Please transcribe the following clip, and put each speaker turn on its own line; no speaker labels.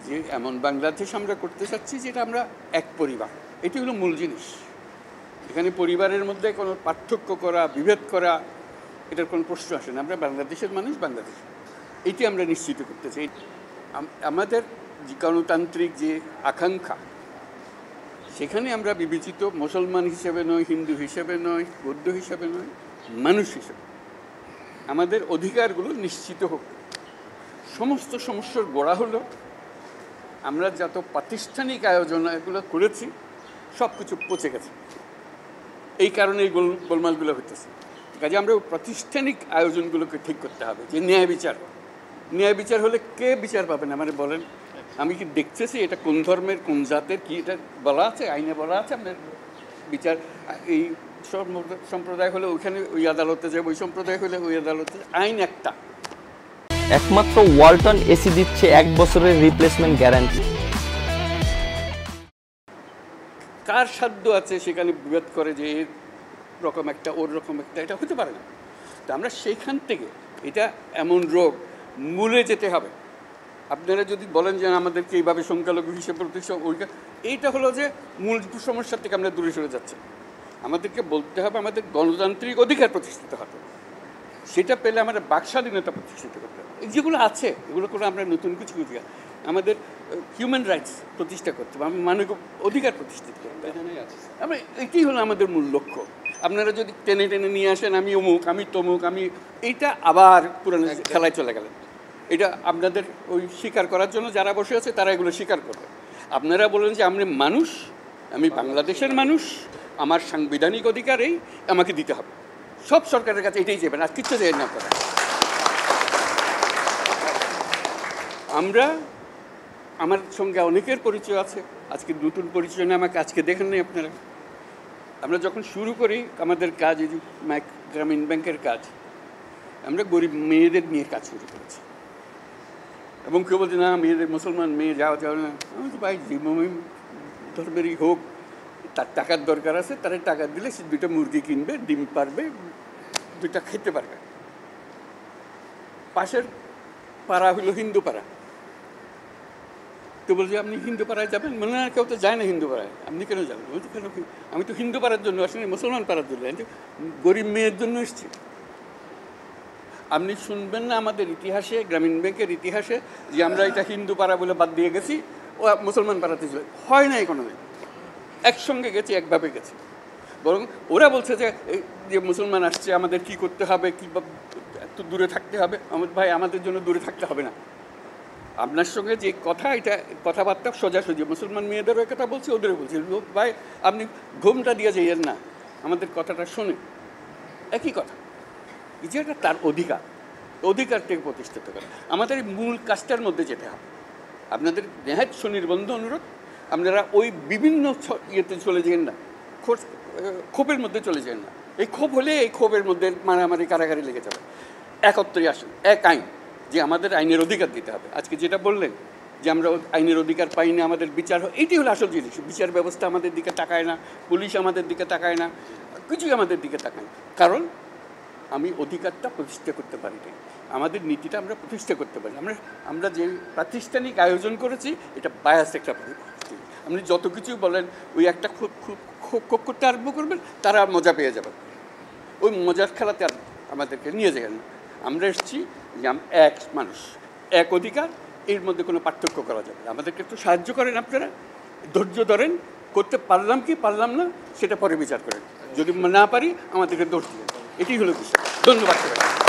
যে এমন বাংলাদেশ আমরা করতে চাচ্ছি যেটা আমরা এক পরিবার, এটি হলো মূল জিনিস। এখানে পরিবারের মধ্যে কোনো পার্থক্য করা, বিভেদ করা, এটার কোনো প্রশ্ন আসে না। আমরা বাংলাদেশের মানুষ, বাংলাদেশ, এটি আমরা নিশ্চিত করতে চাই। আমাদের যে গণতান্ত্রিক যে আকাঙ্ক্ষা, সেখানে আমরা বিবেচিত মুসলমান হিসেবে নয়, হিন্দু হিসেবে নয়, বৌদ্ধ হিসেবে নয়, মানুষ হিসেবে আমাদের অধিকারগুলো নিশ্চিত হোক। সমস্ত সমস্যার গোড়া হলো আমরা যত প্রাতিষ্ঠানিক আয়োজন এগুলো করেছি সব কিছু পচে গেছে, এই কারণে এই গোলমালগুলো হইতেছে। কাজে আমরা প্রাতিষ্ঠানিক আয়োজনগুলোকে ঠিক করতে হবে। যে ন্যায় বিচার হলে কে বিচার পাবেন আমারে বলেন? আমি কি দেখতেছি এটা কোন ধর্মের, কোন জাতের, কি এটা বলা আছে? আইনে বলা আছে আপনার বিচার? এই সম্প্রদায় হলে ওইখানে ওই আদালতে যাবে, ওই সম্প্রদায় হলে ওই আদালতে, আইন একটা।
একমাত্র ওয়ালটন এসি দিচ্ছে 1 বছরের রিপ্লেসমেন্ট গ্যারান্টি।
কার সাধ্য আছে সেখানে বিভেদ করে যে এর রকম একটা, ওর রকম একটা? এটা হতে পারে না। তো আমরা সেইখান থেকে, এটা এমন রোগ, মূলে যেতে হবে। আপনারা যদি বলেন যে আমাদেরকে এইভাবে সংখ্যালঘু হিসেবে প্রতিষ্ঠা, ওইটা এইটা হলো যে মূল সমস্যার থেকে আমরা দূরে সরে যাচ্ছি। আমাদেরকে বলতে হবে আমাদের গণতান্ত্রিক অধিকার প্রতিষ্ঠিত হবে, সেটা পেলে আমাদের বাক স্বাধীনতা প্রতিষ্ঠিত করতে হবে। যেগুলো আছে এগুলো করে আমরা নতুন কিছু আমাদের হিউম্যান রাইটস প্রতিষ্ঠা করতে হবে, মানবিক অধিকার প্রতিষ্ঠিত করতে হবে। আমরা এটি হলো আমাদের মূল লক্ষ্য। আপনারা যদি টেনে টেনে নিয়ে আসেন আমি অমুক, আমি তমুক, আমি, এইটা আবার পুরানো খেলায় চলে গেলেন। এটা আপনাদের ওই স্বীকার করার জন্য যারা বসে আছে তারা এগুলো স্বীকার করবে। আপনারা বলেন যে আমি মানুষ, আমি বাংলাদেশের মানুষ, আমার সাংবিধানিক অধিকারেই আমাকে দিতে হবে। সব সরকারের কাছে এটাই যাবেন, আর কিচ্ছু চাই না আপনারা। আমরা, আমার সঙ্গে অনেকের পরিচয় আছে, আজকে নতুন পরিচয় না, আমাকে আজকে দেখেন নাই আপনারা। আমরা যখন শুরু করি আমাদের কাজ, এই যে গ্রামীণ ব্যাংকের কাজ, আমরা গরিব মেয়েদের নিয়ে কাজ শুরু করেছি। এবং কেউ বলছে না মেয়েদের, মুসলমান মেয়ে যাওয়া যাবে না। আমি তো ভাই যে ধর্মেরই হোক, তার টাকার দরকার আছে, তারা টাকা দিলে সে 2টা মুরগি কিনবে, ডিম পারবে, 2টা খেতে পারবে। পাশের পাড়া হলো হিন্দু পাড়া, তো বলছে আপনি হিন্দু পাড়ায় যাবেন? মনে না, কেউ তো যায় না হিন্দু পাড়ায়, আপনি কেন যাবেন? বলছি কেন, আমি তো হিন্দু পাড়ার জন্য আসিনি, মুসলমান পাড়ার জন্য, গরিব মেয়ের জন্য এসেছি। আপনি শুনবেন না আমাদের ইতিহাসে, গ্রামীণ ব্যাংকের ইতিহাসে, যে আমরা এটা হিন্দু পাড়া বলে বাদ দিয়ে গেছি, ও মুসলমান পাড়াতে ছিল, হয় না কোনো দিন। একসঙ্গে গেছি, একভাবে গেছি। বরং ওরা বলছে যে মুসলমান আসছে, আমাদের কি করতে হবে, কি একটু দূরে থাকতে হবে। ভাই আমাদের জন্য দূরে থাকতে হবে না, আপনার সঙ্গে যে কথা, এটা কথাবার্তা সোজাসুজি। মুসলমান মেয়েদেরও কথা বলছি, ওদেরও বলছি, ভাই আপনি ঘুমটা দিয়ে যাইয়েন না, আমাদের কথাটা শোনেন। একই কথা, যেটা তার অধিকারটাকে প্রতিষ্ঠিত করে। আমাদের মূল কাজটার মধ্যে যেতে হবে। আপনাদের নেহাত সুনির্বন্ধ অনুরোধ, আপনারা ওই বিভিন্ন ইয়েতে চলে যান না, ক্ষোভের মধ্যে চলে যান না। এই ক্ষোভ হলে এই ক্ষোভের মধ্যে মারামারি, কারাগারি লেগে যাবে। একত্রে আসেন, এক আইন, যে আমাদের আইনের অধিকার দিতে হবে। আজকে যেটা বললেন যে আমরা আইনের অধিকার পাই না, আমাদের বিচার, এইটি হলো আসল জিনিস। বিচার ব্যবস্থা আমাদের দিকে তাকায় না, পুলিশ আমাদের দিকে তাকায় না, কিছুই আমাদের দিকে তাকায় না। কারণ আমি অধিকারটা প্রতিষ্ঠা করতে পারি না, আমাদের নীতিটা আমরা প্রতিষ্ঠা করতে পারি। আমরা যে প্রাতিষ্ঠানিক আয়োজন করেছি এটা বায়াস একটা। আপনি যত কিছু বলেন, ওই একটা খুব করতে আরম্ভ করবেন, তারা মজা পেয়ে যাবেন। ওই মজার খেলাতে আর আমাদেরকে নিয়ে যাবেন না। আমরা এসেছি যে এক মানুষ, এক অধিকার, এর মধ্যে কোনো পার্থক্য করা যাবে না। আমাদেরকে একটু সাহায্য করেন আপনারা, ধৈর্য ধরেন, করতে পারলাম কি পারলাম না সেটা পরে বিচার করেন। যদি না পারি আমাদেরকে দোষ দিবেন, এটাই হলো বিষয়। ধন্যবাদ।